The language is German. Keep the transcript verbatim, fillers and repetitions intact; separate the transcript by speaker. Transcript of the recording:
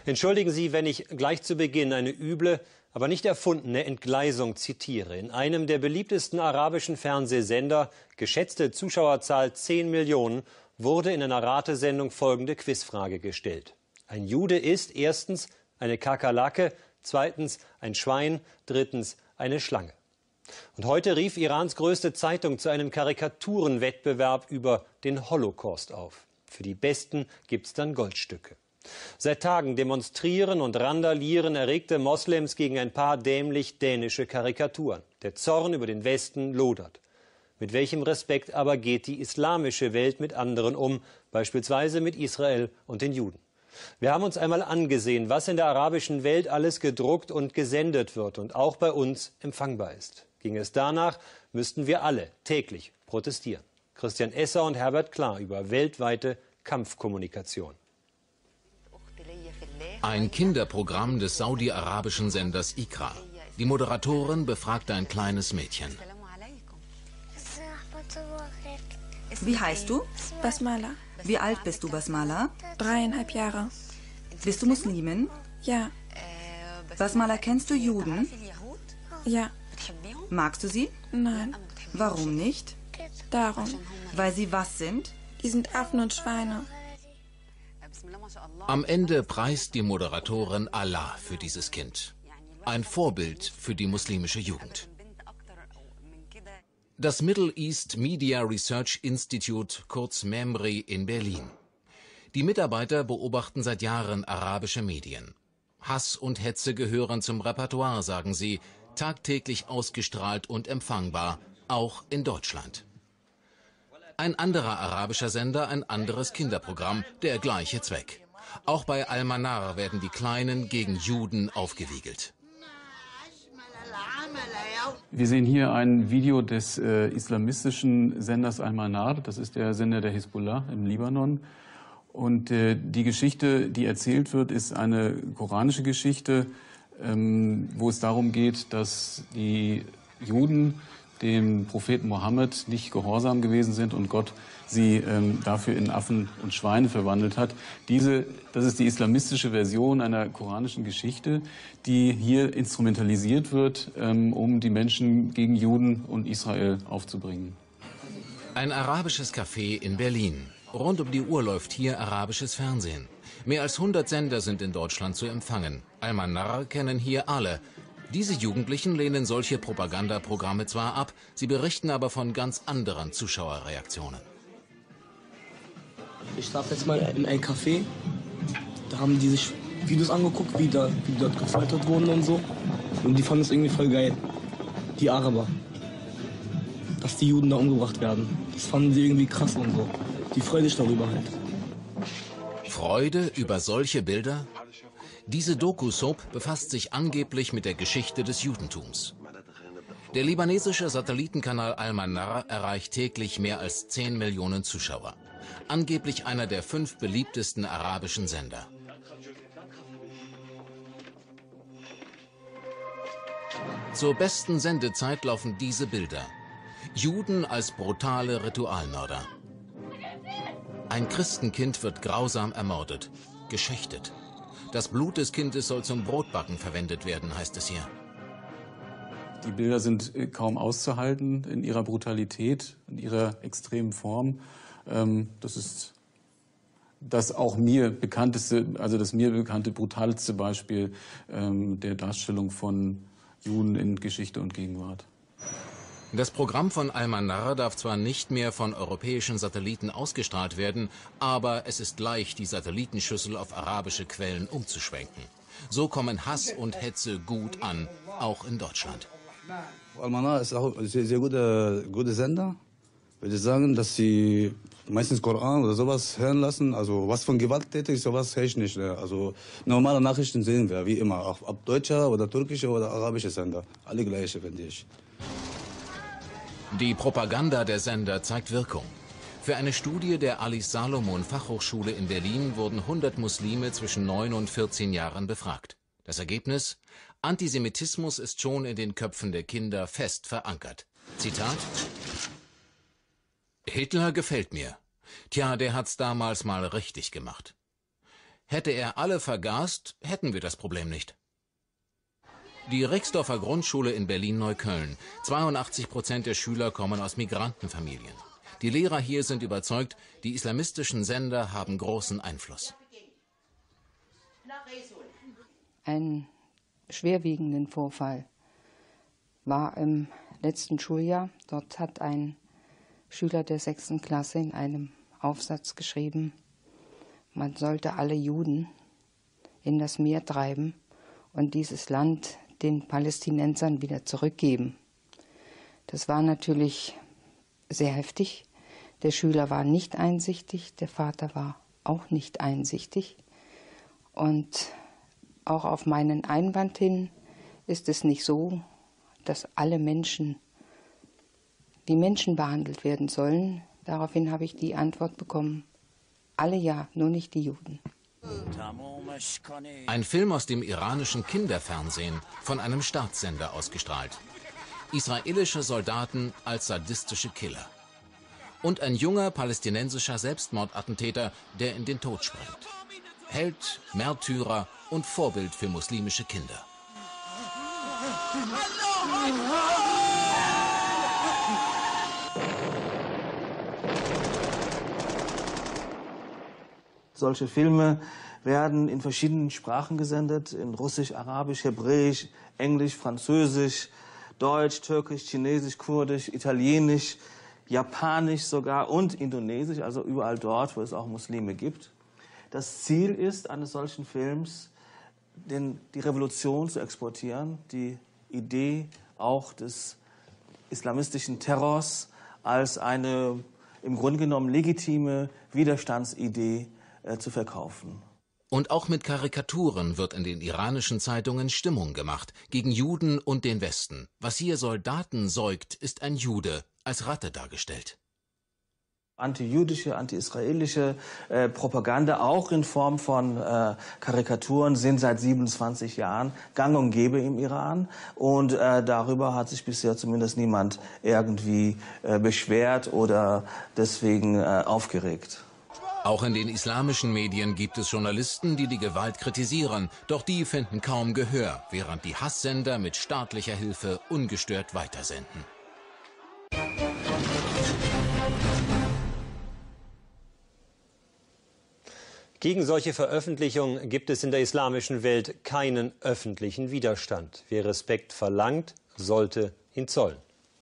Speaker 1: Entschuldigen Sie, wenn ich gleich zu Beginn eine üble, aber nicht erfundene Entgleisung zitiere. In einem der beliebtesten arabischen Fernsehsender, geschätzte Zuschauerzahl zehn Millionen, wurde in einer Ratesendung folgende Quizfrage gestellt. Ein Jude ist erstens eine Kakerlake, zweitens ein Schwein, drittens eine Schlange. Und heute rief Irans größte Zeitung zu einem Karikaturenwettbewerb über den Holocaust auf. Für die Besten gibt's dann Goldstücke. Seit Tagen demonstrieren und randalieren erregte Moslems gegen ein paar dämlich dänische Karikaturen. Der Zorn über den Westen lodert. Mit welchem Respekt aber geht die islamische Welt mit anderen um, beispielsweise mit Israel und den Juden? Wir haben uns einmal angesehen, was in der arabischen Welt alles gedruckt und gesendet wird und auch bei uns empfangbar ist. Ging es danach, müssten wir alle täglich protestieren. Christian Esser und Herbert Klar über weltweite Kampfkommunikation.
Speaker 2: Ein Kinderprogramm des saudi-arabischen Senders Iqra. Die Moderatorin befragte ein kleines Mädchen.
Speaker 3: Wie heißt du?
Speaker 4: Basmala.
Speaker 3: Wie alt bist du, Basmala?
Speaker 4: Dreieinhalb Jahre.
Speaker 3: Bist du Muslimin?
Speaker 4: Ja.
Speaker 3: Basmala, kennst du Juden?
Speaker 4: Ja.
Speaker 3: Magst du sie?
Speaker 4: Nein.
Speaker 3: Warum nicht?
Speaker 4: Darum.
Speaker 3: Weil sie was sind?
Speaker 4: Die sind Affen und Schweine.
Speaker 2: Am Ende preist die Moderatorin Allah für dieses Kind. Ein Vorbild für die muslimische Jugend. Das Middle East Media Research Institute, kurz MEMRI, in Berlin. Die Mitarbeiter beobachten seit Jahren arabische Medien. Hass und Hetze gehören zum Repertoire, sagen sie, tagtäglich ausgestrahlt und empfangbar, auch in Deutschland. Ein anderer arabischer Sender, ein anderes Kinderprogramm, der gleiche Zweck. Auch bei Al-Manar werden die Kleinen gegen Juden aufgewiegelt.
Speaker 5: Wir sehen hier ein Video des äh, islamistischen Senders Al-Manar. Das ist der Sender der Hisbollah im Libanon. Und äh, die Geschichte, die erzählt wird, ist eine koranische Geschichte, ähm, wo es darum geht, dass die Juden dem Propheten Mohammed nicht gehorsam gewesen sind und Gott sie ähm, dafür in Affen und Schweine verwandelt hat. Diese, das ist die islamistische Version einer koranischen Geschichte, die hier instrumentalisiert wird, ähm, um die Menschen gegen Juden und Israel aufzubringen.
Speaker 2: Ein arabisches Café in Berlin. Rund um die Uhr läuft hier arabisches Fernsehen. Mehr als hundert Sender sind in Deutschland zu empfangen. Al-Manar kennen hier alle. Diese Jugendlichen lehnen solche Propagandaprogramme zwar ab, sie berichten aber von ganz anderen Zuschauerreaktionen.
Speaker 6: Ich darf jetzt mal in ein Café, da haben die sich Videos angeguckt, wie, da, wie dort gefoltert wurden und so. Und die fanden es irgendwie voll geil, die Araber, dass die Juden da umgebracht werden. Das fanden sie irgendwie krass und so. Die freuen sich darüber halt.
Speaker 2: Freude über solche Bilder? Diese Doku-Soap befasst sich angeblich mit der Geschichte des Judentums. Der libanesische Satellitenkanal Al-Manar erreicht täglich mehr als zehn Millionen Zuschauer. Angeblich einer der fünf beliebtesten arabischen Sender. Zur besten Sendezeit laufen diese Bilder. Juden als brutale Ritualmörder. Ein Christenkind wird grausam ermordet, geschächtet. Das Blut des Kindes soll zum Brotbacken verwendet werden, heißt es hier.
Speaker 5: Die Bilder sind kaum auszuhalten in ihrer Brutalität, in ihrer extremen Form. Das ist das auch mir bekannteste, also das mir bekannte brutalste Beispiel der Darstellung von Juden in Geschichte und Gegenwart.
Speaker 2: Das Programm von Al-Manar darf zwar nicht mehr von europäischen Satelliten ausgestrahlt werden, aber es ist leicht, die Satellitenschüssel auf arabische Quellen umzuschwenken. So kommen Hass und Hetze gut an, auch in Deutschland.
Speaker 7: Al-Manar ist auch ein sehr, sehr guter, guter Sender. Ich würde sagen, dass sie meistens Koran oder sowas hören lassen. Also was von gewalttätig, sowas höre ich nicht. Also normale Nachrichten sehen wir, wie immer. Auch ob deutscher oder türkischer oder arabischer Sender. Alle gleiche, finde ich.
Speaker 2: Die Propaganda der Sender zeigt Wirkung. Für eine Studie der Alice Salomon Fachhochschule in Berlin wurden hundert Muslime zwischen neun und vierzehn Jahren befragt. Das Ergebnis? Antisemitismus ist schon in den Köpfen der Kinder fest verankert. Zitat: Hitler gefällt mir. Tja, der hat's damals mal richtig gemacht. Hätte er alle vergast, hätten wir das Problem nicht. Die Rixdorfer Grundschule in Berlin-Neukölln. zweiundachtzig Prozent der Schüler kommen aus Migrantenfamilien. Die Lehrer hier sind überzeugt, die islamistischen Sender haben großen Einfluss.
Speaker 8: Einen schwerwiegenden Vorfall war im letzten Schuljahr. Dort hat ein Schüler der sechsten Klasse in einem Aufsatz geschrieben, man sollte alle Juden in das Meer treiben und dieses Land den Palästinensern wieder zurückgeben. Das war natürlich sehr heftig. Der Schüler war nicht einsichtig, der Vater war auch nicht einsichtig. Und auch auf meinen Einwand hin ist es nicht so, dass alle Menschen wie Menschen behandelt werden sollen. Daraufhin habe ich die Antwort bekommen, alle ja, nur nicht die Juden.
Speaker 2: Ein Film aus dem iranischen Kinderfernsehen, von einem Staatssender ausgestrahlt. Israelische Soldaten als sadistische Killer. Und ein junger palästinensischer Selbstmordattentäter, der in den Tod springt. Held, Märtyrer und Vorbild für muslimische Kinder.
Speaker 9: Solche Filme werden in verschiedenen Sprachen gesendet, in Russisch, Arabisch, Hebräisch, Englisch, Französisch, Deutsch, Türkisch, Chinesisch, Kurdisch, Italienisch, Japanisch sogar und Indonesisch, also überall dort, wo es auch Muslime gibt. Das Ziel ist eines solchen Films, den, die Revolution zu exportieren, die Idee auch des islamistischen Terrors als eine im Grunde genommen legitime Widerstandsidee äh, zu verkaufen.
Speaker 2: Und auch mit Karikaturen wird in den iranischen Zeitungen Stimmung gemacht gegen Juden und den Westen. Was hier Soldaten säugt, ist ein Jude, als Ratte dargestellt.
Speaker 9: Antijüdische, anti-israelische äh, Propaganda, auch in Form von äh, Karikaturen, sind seit siebenundzwanzig Jahren gang und gäbe im Iran. Und äh, darüber hat sich bisher zumindest niemand irgendwie äh, beschwert oder deswegen äh, aufgeregt.
Speaker 2: Auch in den islamischen Medien gibt es Journalisten, die die Gewalt kritisieren. Doch die finden kaum Gehör, während die Hasssender mit staatlicher Hilfe ungestört weitersenden.
Speaker 1: Gegen solche Veröffentlichungen gibt es in der islamischen Welt keinen öffentlichen Widerstand. Wer Respekt verlangt, sollte ihn zollen.